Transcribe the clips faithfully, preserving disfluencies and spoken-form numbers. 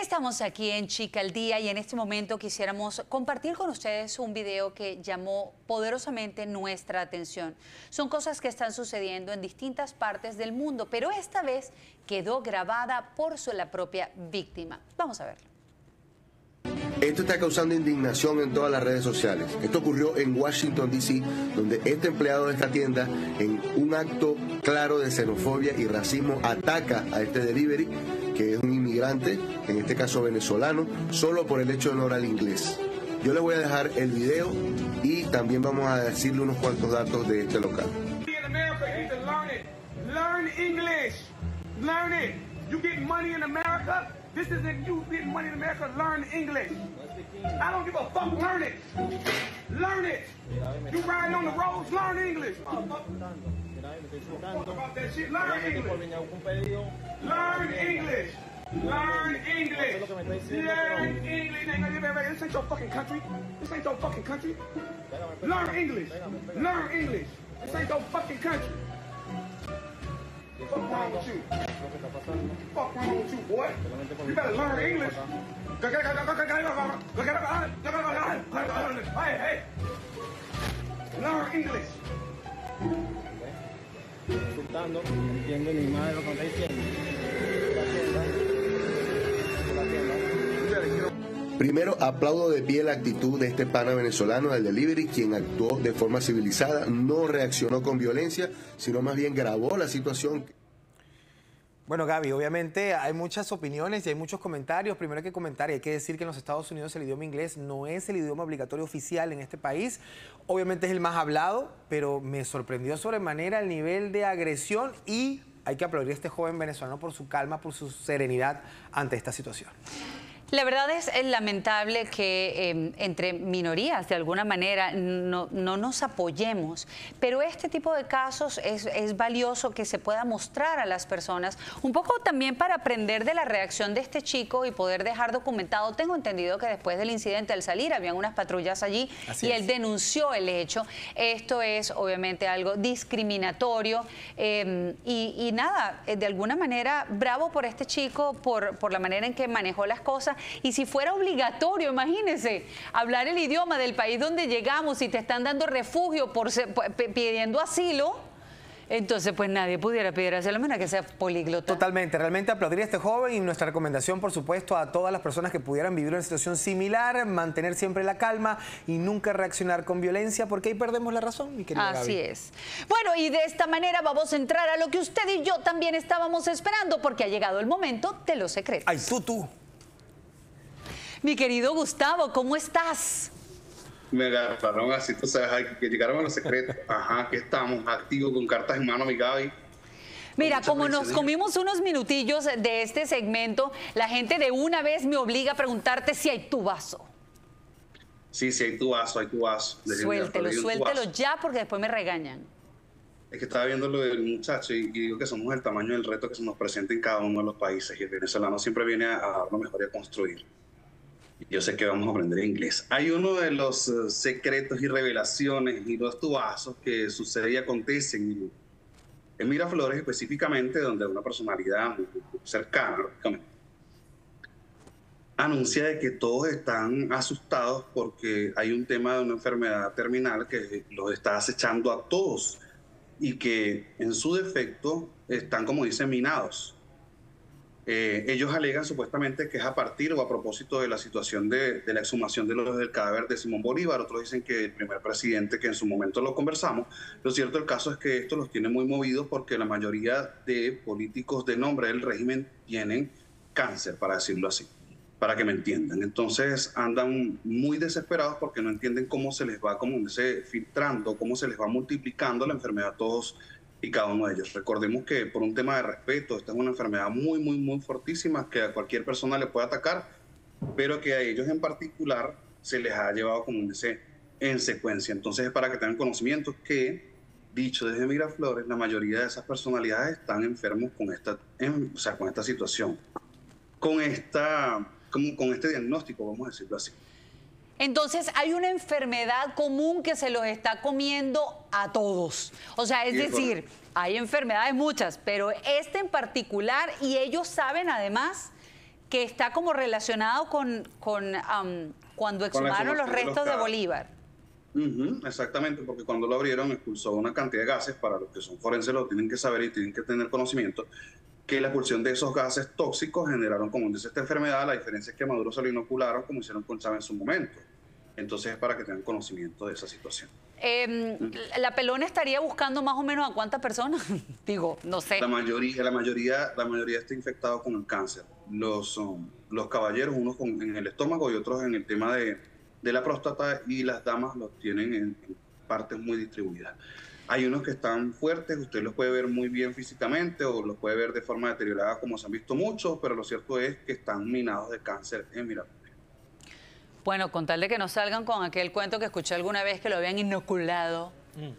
Estamos aquí en Chica al Día y en este momento quisiéramos compartir con ustedes un video que llamó poderosamente nuestra atención. Son cosas que están sucediendo en distintas partes del mundo, pero esta vez quedó grabada por su, la propia víctima. Vamos a verlo. Esto está causando indignación en todas las redes sociales. Esto ocurrió en Washington, D C, donde este empleado de esta tienda, en un acto claro de xenofobia y racismo, ataca a este delivery, que es un inmigrante, en este caso venezolano, solo por el hecho de no hablar inglés. Yo les voy a dejar el video y también vamos a decirle unos cuantos datos de este local. This isn't you getting money in America. Learn English. I don't give a fuck. Learn it. Learn it. You riding on the roads. Learn English. Fuck about that shit. Learn English. Learn English. Learn English. Learn English. This ain't your fucking country. This ain't your fucking country. Learn English. Learn English. This ain't your fucking country. What's wrong with you? What's wrong with you, boy? You better learn English. Hey, hey. Learn English. Insultando, no entiendo ni más de lo que está diciendo. Primero, aplaudo de pie la actitud de este pana venezolano del delivery, quien actuó de forma civilizada, no reaccionó con violencia, sino más bien grabó la situación. Bueno, Gaby, obviamente hay muchas opiniones y hay muchos comentarios. Primero hay que comentar y hay que decir que en los Estados Unidos el idioma inglés no es el idioma obligatorio oficial en este país. Obviamente es el más hablado, pero me sorprendió sobremanera el nivel de agresión y hay que aplaudir a este joven venezolano por su calma, por su serenidad ante esta situación. La verdad es, es lamentable que eh, entre minorías de alguna manera no, no nos apoyemos, pero este tipo de casos es, es valioso que se pueda mostrar a las personas, un poco también para aprender de la reacción de este chico y poder dejar documentado. Tengo entendido que después del incidente al salir habían unas patrullas allí Así y es. él denunció el hecho. Esto es obviamente algo discriminatorio eh, y, y nada, de alguna manera bravo por este chico, por, por la manera en que manejó las cosas. Y si fuera obligatorio, imagínense, hablar el idioma del país donde llegamos y te están dando refugio por ser, pidiendo asilo, entonces pues nadie pudiera pedir asilo, a menos que sea políglota. Totalmente, realmente aplaudir a este joven y nuestra recomendación, por supuesto, a todas las personas que pudieran vivir una situación similar, mantener siempre la calma y nunca reaccionar con violencia, porque ahí perdemos la razón, mi querida Gaby. Así es. Bueno, y de esta manera vamos a entrar a lo que usted y yo también estábamos esperando, porque ha llegado el momento de los secretos. Ay, tú, tú. Mi querido Gustavo, ¿cómo estás? Me agarraron así, tú sabes, que llegaron a los secretos. Ajá, que estamos activos con cartas en mano, mi Gaby. Mira, como nos comimos unos minutillos de este segmento, la gente de una vez me obliga a preguntarte si hay tu vaso. Sí, sí, hay tu vaso, hay tu vaso. Suéltelo, suéltelo ya porque después me regañan. Es que estaba viendo lo del muchacho y, y digo que somos el tamaño del reto que se nos presenta en cada uno de los países y el venezolano siempre viene a, a dar lo mejor y a construir. Yo sé que vamos a aprender inglés. Hay uno de los uh, secretos y revelaciones y los tubazos que sucede y acontece en, en Miraflores, específicamente donde una personalidad muy cercana, lógicamente, anuncia de que todos están asustados porque hay un tema de una enfermedad terminal que los está acechando a todos y que en su defecto están, como dicen, minados. Eh, ellos alegan supuestamente que es a partir o a propósito de la situación de, de la exhumación de los, del cadáver de Simón Bolívar. Otros dicen que el primer presidente, que en su momento lo conversamos. Lo cierto del caso es que esto los tiene muy movidos porque la mayoría de políticos de nombre del régimen tienen cáncer, para decirlo así, para que me entiendan. Entonces andan muy desesperados porque no entienden cómo se les va como se filtrando, cómo se les va multiplicando la enfermedad a todos y cada uno de ellos. Recordemos que por un tema de respeto, esta es una enfermedad muy, muy, muy fortísima que a cualquier persona le puede atacar, pero que a ellos en particular se les ha llevado como un ese en secuencia. Entonces es para que tengan conocimiento que, dicho desde Miraflores, la mayoría de esas personalidades están enfermos con esta, en, o sea, con esta situación, con, esta, con, con este diagnóstico, vamos a decirlo así. Entonces hay una enfermedad común que se los está comiendo a todos. O sea, es decir, hay enfermedades muchas, pero esta en particular, y ellos saben además que está como relacionado con, con um, cuando exhumaron los restos de, de Bolívar. Uh-huh, exactamente, porque cuando lo abrieron expulsó una cantidad de gases, para los que son forenses lo tienen que saber y tienen que tener conocimiento, que la expulsión de esos gases tóxicos generaron, como dice esta enfermedad. La diferencia es que a Maduro se lo inocularon como hicieron con Chávez en su momento. Entonces es para que tengan conocimiento de esa situación. Eh, uh-huh. ¿La Pelona estaría buscando más o menos a cuántas personas? Digo, no sé. La mayoría, la mayoría, la mayoría está infectado con el cáncer. Los, um, los caballeros, unos con, en el estómago y otros en el tema de, de la próstata, y las damas los tienen en, en partes muy distribuidas. Hay unos que están fuertes, usted los puede ver muy bien físicamente o los puede ver de forma deteriorada, como se han visto muchos, pero lo cierto es que están minados de cáncer en Miraflores. Bueno, con tal de que no salgan con aquel cuento que escuché alguna vez que lo habían inoculado. Mm.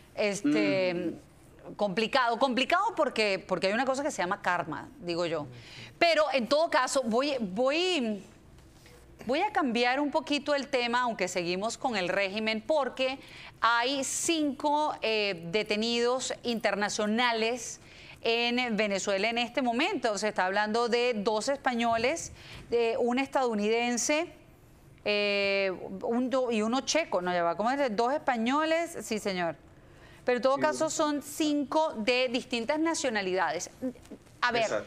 Este, mm. complicado, complicado porque, porque hay una cosa que se llama karma, digo yo. Pero en todo caso, voy, voy, voy a cambiar un poquito el tema, aunque seguimos con el régimen, porque hay cinco eh, detenidos internacionales en Venezuela en este momento. Se está hablando de dos españoles, de un estadounidense, Eh, un, y uno checo, no, ya va, ¿cómo es? Dos españoles, sí señor. Pero en todo sí, caso son cinco de distintas nacionalidades. A ver, exacto,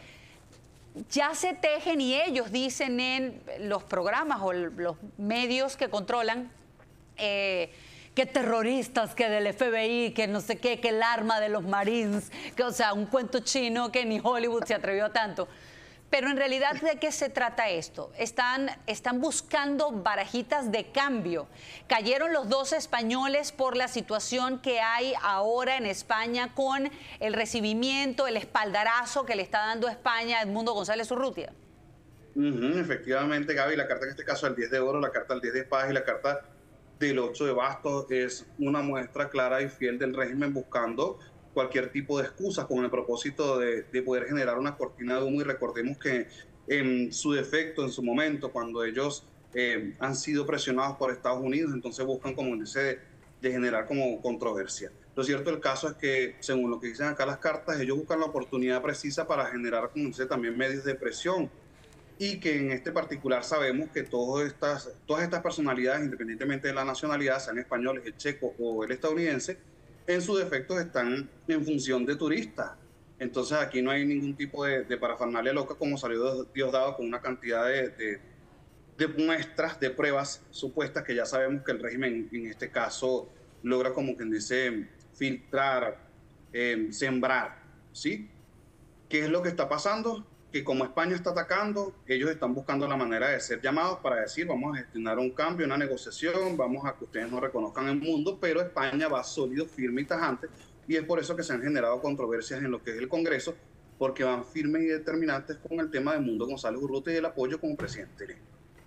ya se tejen y ellos dicen en los programas o los medios que controlan eh, que terroristas, que del F B I, que no sé qué, que el arma de los Marines, que o sea, un cuento chino que ni Hollywood se atrevió a tanto. Pero en realidad, ¿de qué se trata esto? Están, están buscando barajitas de cambio. Cayeron los dos españoles por la situación que hay ahora en España con el recibimiento, el espaldarazo que le está dando España a Edmundo González Urrutia. Uh-huh, efectivamente, Gaby, la carta en este caso del diez de oro, la carta del diez de espadas y la carta del ocho de bastos es una muestra clara y fiel del régimen buscando cualquier tipo de excusas con el propósito de, de poder generar una cortina de humo. Y recordemos que en su defecto, en su momento, cuando ellos eh, han sido presionados por Estados Unidos, entonces buscan como dice de, de generar como controversia. Lo cierto del caso es que, según lo que dicen acá las cartas, ellos buscan la oportunidad precisa para generar, como dice, también medios de presión, y que en este particular sabemos que todas estas, todas estas personalidades, independientemente de la nacionalidad, sean españoles, el checo o el estadounidense, en sus defectos están en función de turistas. Entonces aquí no hay ningún tipo de, de parafernalia loca, como salió Diosdado con una cantidad de, de, de muestras, de pruebas supuestas que ya sabemos que el régimen en este caso logra, como quien dice, filtrar, eh, sembrar, ¿sí? ¿Qué es lo que está pasando? Que como España está atacando, ellos están buscando la manera de ser llamados para decir, vamos a gestionar un cambio, una negociación, vamos a que ustedes no reconozcan el mundo, pero España va sólido, firme y tajante, y es por eso que se han generado controversias en lo que es el Congreso, porque van firmes y determinantes con el tema de Edmundo González Urrutia y el apoyo como presidente.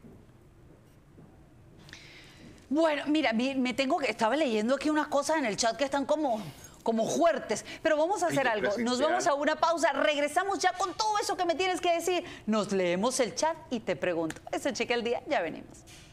Bueno, mira, me tengo que, estaba leyendo aquí unas cosas en el chat que están como... como fuertes, pero vamos a hacer algo, nos vamos a una pausa, regresamos ya con todo eso que me tienes que decir, nos leemos el chat y te pregunto, eso Cheque al Día, ya venimos.